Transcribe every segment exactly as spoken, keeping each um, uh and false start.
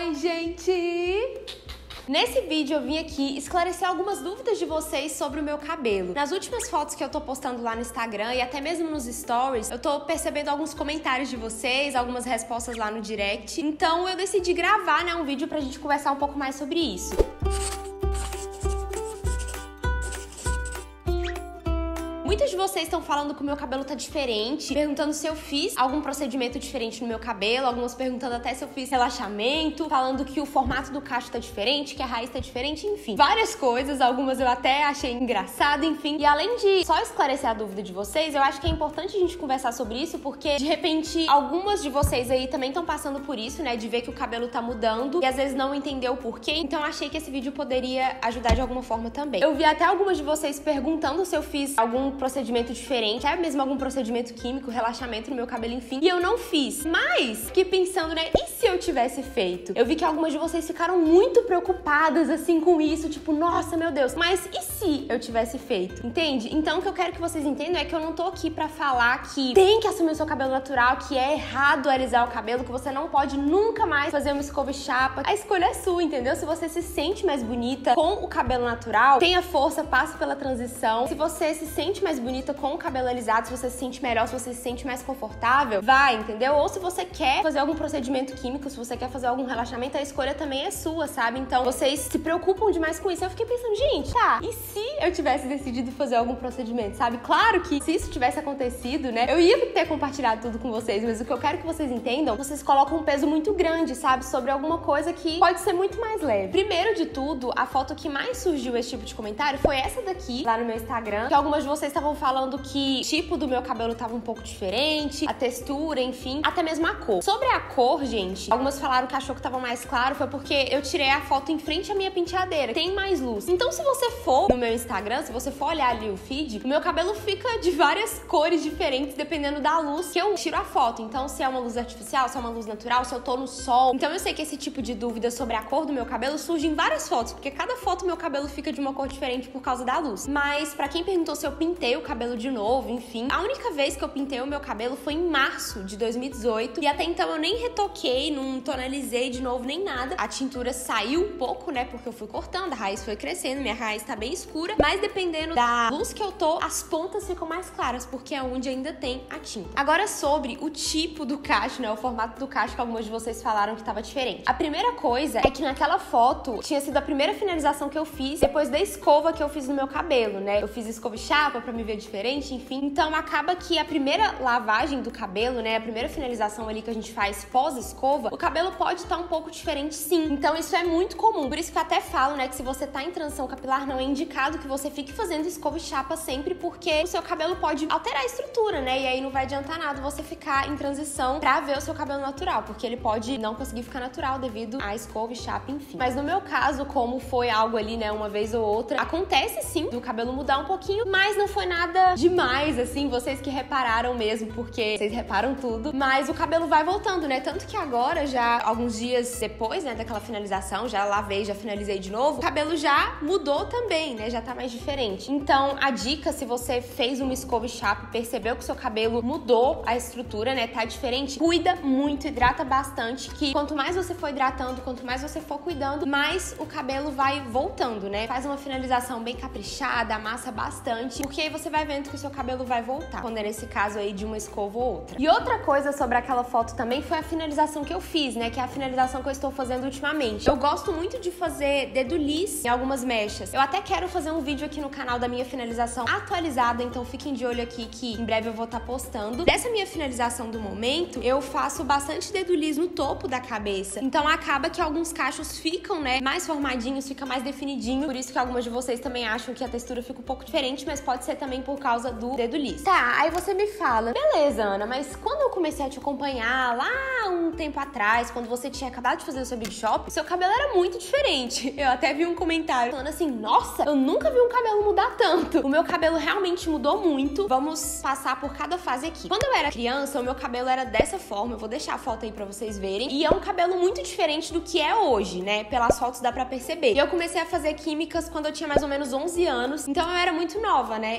Oi, gente! Nesse vídeo eu vim aqui esclarecer algumas dúvidas de vocês sobre o meu cabelo. Nas últimas fotos que eu tô postando lá no Instagram e até mesmo nos stories, eu tô percebendo alguns comentários de vocês, algumas respostas lá no direct. Então eu decidi gravar, né, um vídeo pra gente conversar um pouco mais sobre isso. Muitos de vocês estão falando que o meu cabelo tá diferente, perguntando se eu fiz algum procedimento diferente no meu cabelo, algumas perguntando até se eu fiz relaxamento, falando que o formato do cacho tá diferente, que a raiz tá diferente, enfim. Várias coisas, algumas eu até achei engraçado, enfim. E além de só esclarecer a dúvida de vocês, eu acho que é importante a gente conversar sobre isso, porque de repente algumas de vocês aí também estão passando por isso, né, de ver que o cabelo tá mudando e às vezes não entender o porquê, então achei que esse vídeo poderia ajudar de alguma forma também. Eu vi até algumas de vocês perguntando se eu fiz algum procedimento diferente, até mesmo algum procedimento químico, relaxamento no meu cabelo, enfim, e eu não fiz. Mas fiquei pensando, né, e se eu tivesse feito? Eu vi que algumas de vocês ficaram muito preocupadas, assim, com isso, tipo, nossa, meu Deus, mas e se eu tivesse feito? Entende? Então o que eu quero que vocês entendam é que eu não tô aqui pra falar que tem que assumir o seu cabelo natural, que é errado alisar o cabelo, que você não pode nunca mais fazer uma escova e chapa. A escolha é sua, entendeu? Se você se sente mais bonita com o cabelo natural, tenha força, passe pela transição. Se você se sente mais bonita com o cabelo alisado, se você se sente melhor, se você se sente mais confortável, vai, entendeu? Ou se você quer fazer algum procedimento químico, se você quer fazer algum relaxamento, a escolha também é sua, sabe? Então, vocês se preocupam demais com isso. Eu fiquei pensando, gente, tá, e se eu tivesse decidido fazer algum procedimento, sabe? Claro que se isso tivesse acontecido, né, eu ia ter compartilhado tudo com vocês, mas o que eu quero que vocês entendam, vocês colocam um peso muito grande, sabe? Sobre alguma coisa que pode ser muito mais leve. Primeiro de tudo, a foto que mais surgiu esse tipo de comentário foi essa daqui, lá no meu Instagram, que algumas de vocês estavam falando que o tipo do meu cabelo tava um pouco diferente, a textura, enfim, até mesmo a cor. Sobre a cor, gente, algumas falaram que achou que tava mais claro, foi porque eu tirei a foto em frente à minha penteadeira, tem mais luz. Então, se você for no meu Instagram, se você for olhar ali o feed, o meu cabelo fica de várias cores diferentes, dependendo da luz que eu tiro a foto. Então, se é uma luz artificial, se é uma luz natural, se eu tô no sol. Então, eu sei que esse tipo de dúvida sobre a cor do meu cabelo surge em várias fotos, porque cada foto meu cabelo fica de uma cor diferente por causa da luz. Mas, pra quem perguntou se eu pintei o cabelo de novo, enfim, a única vez que eu pintei o meu cabelo foi em março de dois mil e dezoito e até então eu nem retoquei, não tonalizei de novo nem nada. A tintura saiu um pouco, né, porque eu fui cortando, a raiz foi crescendo, minha raiz tá bem escura, mas dependendo da luz que eu tô, as pontas ficam mais claras, porque é onde ainda tem a tinta. Agora sobre o tipo do cacho, né, o formato do cacho que algumas de vocês falaram que tava diferente. A primeira coisa é que naquela foto tinha sido a primeira finalização que eu fiz depois da escova que eu fiz no meu cabelo, né, eu fiz escova e chapa pra me ver diferente, enfim. Então acaba que a primeira lavagem do cabelo, né, a primeira finalização ali que a gente faz pós-escova, o cabelo pode estar um pouco diferente sim. Então isso é muito comum. Por isso que eu até falo, né, que se você tá em transição capilar, não é indicado que você fique fazendo escova e chapa sempre, porque o seu cabelo pode alterar a estrutura, né, e aí não vai adiantar nada você ficar em transição pra ver o seu cabelo natural, porque ele pode não conseguir ficar natural devido à escova e chapa, enfim. Mas no meu caso, como foi algo ali, né, uma vez ou outra, acontece sim do cabelo mudar um pouquinho, mas não foi nada demais, assim, vocês que repararam mesmo, porque vocês reparam tudo, mas o cabelo vai voltando, né, tanto que agora, já alguns dias depois, né, daquela finalização, já lavei, já finalizei de novo, o cabelo já mudou também, né, já tá mais diferente. Então, a dica, se você fez uma escova e chapa e percebeu que o seu cabelo mudou a estrutura, né, tá diferente, cuida muito, hidrata bastante, que quanto mais você for hidratando, quanto mais você for cuidando, mais o cabelo vai voltando, né, faz uma finalização bem caprichada, amassa bastante, porque aí você vai vendo que o seu cabelo vai voltar, quando é nesse caso aí de uma escova ou outra. E outra coisa sobre aquela foto também foi a finalização que eu fiz, né, que é a finalização que eu estou fazendo ultimamente. Eu gosto muito de fazer dedo liso em algumas mechas. Eu até quero fazer um vídeo aqui no canal da minha finalização atualizada, então fiquem de olho aqui que em breve eu vou estar postando. Dessa minha finalização do momento, eu faço bastante dedo liso no topo da cabeça, então acaba que alguns cachos ficam, né, mais formadinhos, fica mais definidinho, por isso que algumas de vocês também acham que a textura fica um pouco diferente, mas pode ser também por causa do dedo liso. Tá, aí você me fala, beleza, Ana, mas quando eu comecei a te acompanhar lá um tempo atrás, quando você tinha acabado de fazer o seu Big Shop, seu cabelo era muito diferente. Eu até vi um comentário falando assim, nossa, eu nunca vi um cabelo mudar tanto. O meu cabelo realmente mudou muito. Vamos passar por cada fase aqui. Quando eu era criança, o meu cabelo era dessa forma, eu vou deixar a foto aí pra vocês verem, e é um cabelo muito diferente do que é hoje, né? Pelas fotos dá pra perceber. E eu comecei a fazer químicas quando eu tinha mais ou menos onze anos, então eu era muito nova, né? Então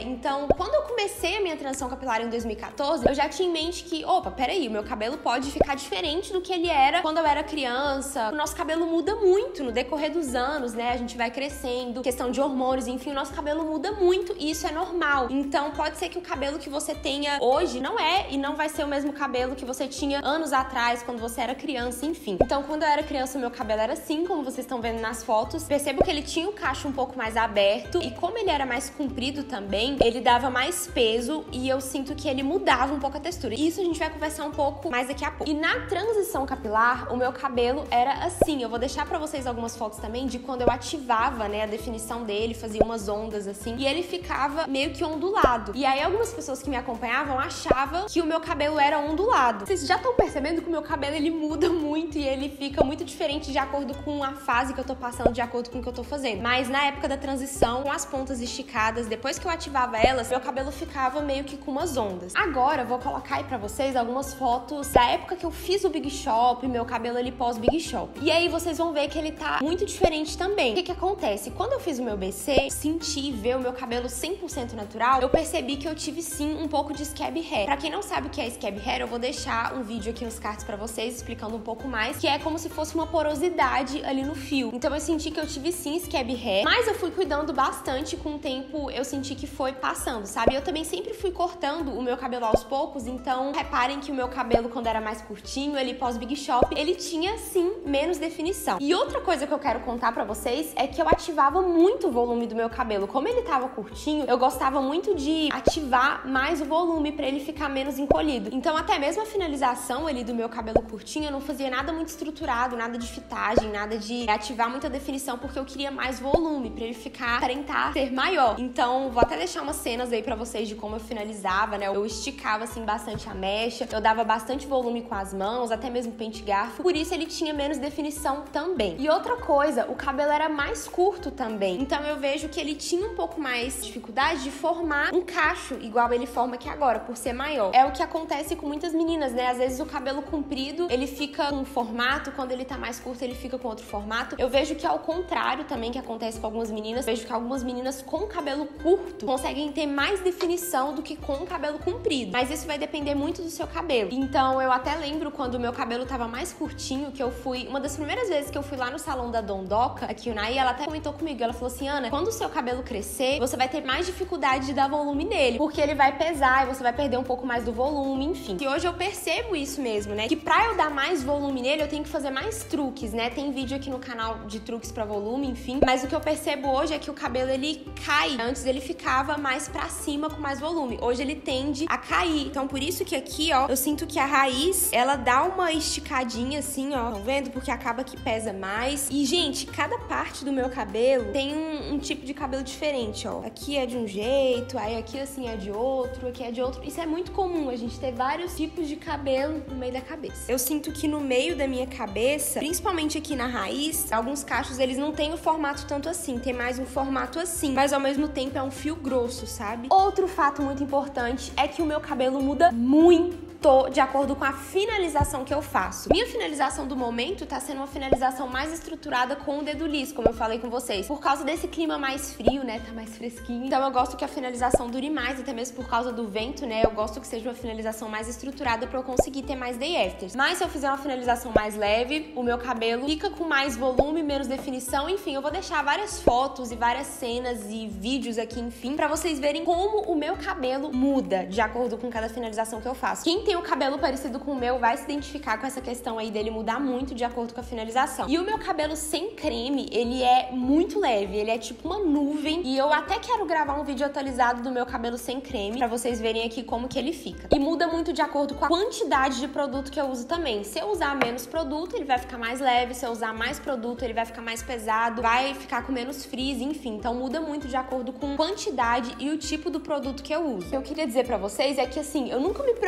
Então, quando eu comecei a minha transição capilar em dois mil e quatorze, eu já tinha em mente que, opa, peraí, o meu cabelo pode ficar diferente do que ele era quando eu era criança. O nosso cabelo muda muito no decorrer dos anos, né? A gente vai crescendo, questão de hormônios, enfim, o nosso cabelo muda muito e isso é normal. Então, pode ser que o cabelo que você tenha hoje não é e não vai ser o mesmo cabelo que você tinha anos atrás, quando você era criança, enfim. Então, quando eu era criança, o meu cabelo era assim, como vocês estão vendo nas fotos. Percebo que ele tinha o cacho um pouco mais aberto e como ele era mais comprido também, ele dava mais peso e eu sinto que ele mudava um pouco a textura. Isso a gente vai conversar um pouco mais daqui a pouco. E na transição capilar, o meu cabelo era assim. Eu vou deixar pra vocês algumas fotos também de quando eu ativava, né, a definição dele, fazia umas ondas assim, e ele ficava meio que ondulado. E aí algumas pessoas que me acompanhavam achavam que o meu cabelo era ondulado. Vocês já estão percebendo que o meu cabelo ele muda muito e ele fica muito diferente de acordo com a fase que eu tô passando, de acordo com o que eu tô fazendo. Mas na época da transição, com as pontas esticadas, depois que eu ativava elas, meu cabelo ficava meio que com umas ondas. Agora eu vou colocar aí pra vocês algumas fotos da época que eu fiz o Big Shop, meu cabelo ali pós Big Shop. E aí vocês vão ver que ele tá muito diferente também. O que que acontece? Quando eu fiz o meu B C, senti ver o meu cabelo cem por cento natural, eu percebi que eu tive sim um pouco de scab hair. Pra quem não sabe o que é scab hair, eu vou deixar um vídeo aqui nos cards pra vocês explicando um pouco mais, que é como se fosse uma porosidade ali no fio. Então eu senti que eu tive sim scab hair, mas eu fui cuidando bastante. Com o tempo eu senti que foi passando, sabe? Eu também sempre fui cortando o meu cabelo aos poucos, então reparem que o meu cabelo quando era mais curtinho, ele pós Big Shop, ele tinha sim menos definição. E outra coisa que eu quero contar pra vocês é que eu ativava muito o volume do meu cabelo. Como ele tava curtinho, eu gostava muito de ativar mais o volume pra ele ficar menos encolhido. Então até mesmo a finalização ali do meu cabelo curtinho, eu não fazia nada muito estruturado, nada de fitagem, nada de ativar muita definição, porque eu queria mais volume pra ele ficar, aparentar ser maior. Então vou até deixar umas cenas aí pra vocês de como eu finalizava, né? Eu esticava assim bastante a mecha, eu dava bastante volume com as mãos, até mesmo pente garfo, por isso ele tinha menos definição também. E outra coisa, o cabelo era mais curto também, então eu vejo que ele tinha um pouco mais dificuldade de formar um cacho igual ele forma aqui agora, por ser maior. É o que acontece com muitas meninas, né? Às vezes o cabelo comprido, ele fica com um formato, quando ele tá mais curto, ele fica com outro formato. Eu vejo que ao contrário também que acontece com algumas meninas, vejo que algumas meninas com cabelo curto conseguem ter mais definição do que com cabelo comprido, mas isso vai depender muito do seu cabelo. Então eu até lembro quando o meu cabelo tava mais curtinho, que eu fui, uma das primeiras vezes que eu fui lá no salão da Dondoca, aqui o Nai, ela até comentou comigo, ela falou assim, Ana, quando o seu cabelo crescer, você vai ter mais dificuldade de dar volume nele, porque ele vai pesar e você vai perder um pouco mais do volume, enfim. E hoje eu percebo isso mesmo, né, que pra eu dar mais volume nele, eu tenho que fazer mais truques, né, tem vídeo aqui no canal de truques pra volume, enfim, mas o que eu percebo hoje é que o cabelo, ele cai. Antes ele ficava mais pra cima com mais volume, hoje ele tende a cair. Então por isso que aqui, ó, eu sinto que a raiz, ela dá uma esticadinha assim, ó, estão vendo? Porque acaba que pesa mais. E, gente, cada parte do meu cabelo tem um, um tipo de cabelo diferente, ó. Aqui é de um jeito, aí aqui assim é de outro, aqui é de outro. Isso é muito comum, a gente ter vários tipos de cabelo no meio da cabeça. Eu sinto que no meio da minha cabeça, principalmente aqui na raiz, alguns cachos, eles não têm o formato tanto assim, tem mais um formato assim, mas ao mesmo tempo é um fio grosso, sabe? Outro fato muito importante é que o meu cabelo muda muito de acordo com a finalização que eu faço. Minha finalização do momento tá sendo uma finalização mais estruturada com o dedo liso, como eu falei com vocês. Por causa desse clima mais frio, né? Tá mais fresquinho. Então eu gosto que a finalização dure mais, até mesmo por causa do vento, né? Eu gosto que seja uma finalização mais estruturada pra eu conseguir ter mais day afters. Mas se eu fizer uma finalização mais leve, o meu cabelo fica com mais volume, menos definição. Enfim, eu vou deixar várias fotos e várias cenas e vídeos aqui, enfim, pra vocês verem como o meu cabelo muda de acordo com cada finalização que eu faço. Quem tem o cabelo parecido com o meu vai se identificar com essa questão aí dele mudar muito de acordo com a finalização. E o meu cabelo sem creme, ele é muito leve, ele é tipo uma nuvem. E eu até quero gravar um vídeo atualizado do meu cabelo sem creme pra vocês verem aqui como que ele fica. E muda muito de acordo com a quantidade de produto que eu uso também. Se eu usar menos produto, ele vai ficar mais leve. Se eu usar mais produto, ele vai ficar mais pesado, vai ficar com menos frizz, enfim. Então muda muito de acordo com a quantidade e o tipo do produto que eu uso. O que eu queria dizer pra vocês é que assim, eu nunca me preocupei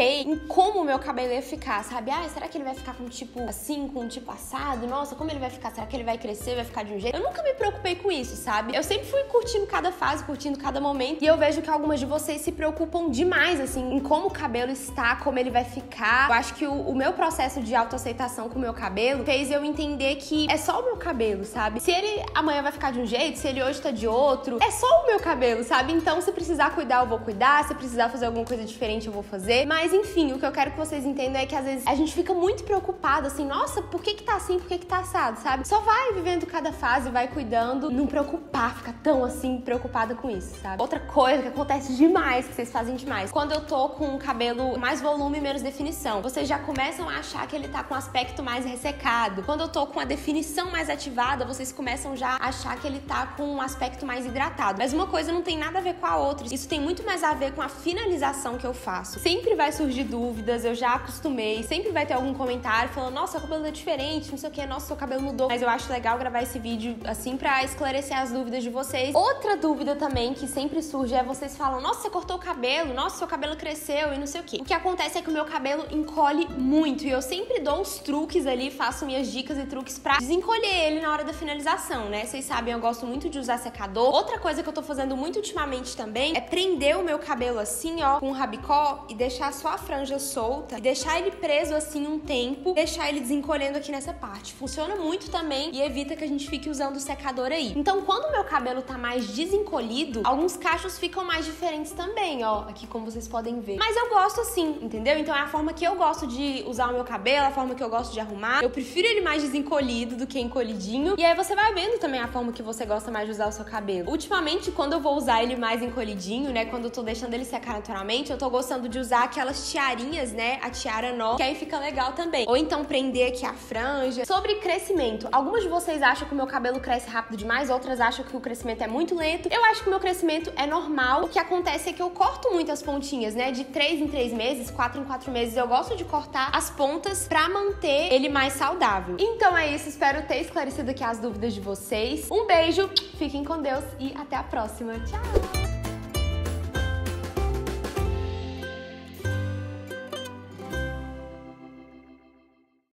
preocupei em como o meu cabelo ia ficar, sabe? Ah, será que ele vai ficar com um tipo assim, com um tipo assado? Nossa, como ele vai ficar? Será que ele vai crescer, vai ficar de um jeito? Eu nunca me preocupei com isso, sabe? Eu sempre fui curtindo cada fase, curtindo cada momento, e eu vejo que algumas de vocês se preocupam demais, assim, em como o cabelo está, como ele vai ficar. Eu acho que o, o meu processo de autoaceitação com o meu cabelo fez eu entender que é só o meu cabelo, sabe? Se ele amanhã vai ficar de um jeito, se ele hoje tá de outro, é só o meu cabelo, sabe? Então, se precisar cuidar, eu vou cuidar, se precisar fazer alguma coisa diferente, eu vou fazer. Mas, enfim, o que eu quero que vocês entendam é que, às vezes, a gente fica muito preocupado, assim, nossa, por que que tá assim, por que que tá assado, sabe? Só vai vivendo cada fase, vai cuidando, não preocupar, ficar tão, assim, preocupada com isso, sabe? Outra coisa que acontece demais, que vocês fazem demais, quando eu tô com o cabelo mais volume e menos definição, vocês já começam a achar que ele tá com um aspecto mais ressecado. Quando eu tô com a definição mais ativada, vocês começam já a achar que ele tá com um aspecto mais hidratado. Mas uma coisa não tem nada a ver com a outra. Isso tem muito mais a ver com a finalização que eu faço. Sempre vai surgir dúvidas, eu já acostumei. Sempre vai ter algum comentário falando, nossa, o cabelo é diferente, não sei o que, nossa, seu cabelo mudou. Mas eu acho legal gravar esse vídeo, assim, pra esclarecer as dúvidas de vocês. Outra dúvida também que sempre surge é vocês falam, nossa, você cortou o cabelo, nossa, seu cabelo cresceu e não sei o que. O que acontece é que o meu cabelo encolhe muito e eu sempre dou uns truques ali, faço minhas dicas e truques pra desencolher ele na hora da finalização, né? Vocês sabem, eu gosto muito de usar secador. Outra coisa que eu tô fazendo muito ultimamente também é prender o meu cabelo assim, ó, com um rabicó e deixar só a franja solta e deixar ele preso assim um tempo, deixar ele desencolhendo aqui nessa parte. Funciona muito também e evita que a gente fique usando o secador aí. Então, quando o meu cabelo tá mais desencolhido, alguns cachos ficam mais diferentes também, ó, aqui como vocês podem ver. Mas eu gosto assim, entendeu? Então é a forma que eu gosto de usar o meu cabelo, a forma que eu gosto de arrumar. Eu prefiro ele mais desencolhido do que encolhidinho. E aí você vai vendo também a forma que você gosta mais de usar o seu cabelo. Ultimamente, quando eu vou usar ele mais encolhidinho, né, quando eu tô deixando ele secar naturalmente, eu tô gostando de usar aquelas tiarinhas, né, a tiara nó, que aí fica legal também. Ou então prender aqui a franja. Sobre crescimento, algumas de vocês acham que o meu cabelo cresce rápido demais, outras acham que o crescimento é muito lento. Eu acho que o meu crescimento é normal. O que acontece é que eu corto muito as pontinhas, né, de três em três meses, quatro em quatro meses. Eu gosto de cortar as pontas pra manter ele mais saudável. Então é isso, espero ter esclarecido aqui as dúvidas de vocês. Um beijo, fiquem com Deus e até a próxima. Tchau!